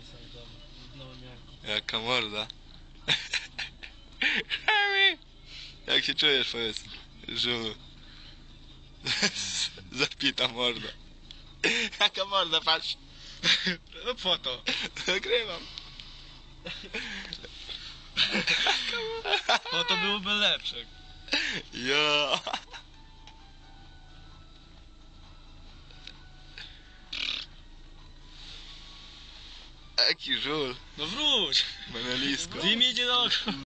sam w domu, w Nowym Jorku. Jaka morda. Hemi! Jak się czujesz, powiedz? Żulu. Zapita morda. Jaka morda, patrz. No foto. Nagrywam. Foto byłoby lepsze. Ja. Jaki żul. No wróć! Menelisko. Ty mi idzie do oka.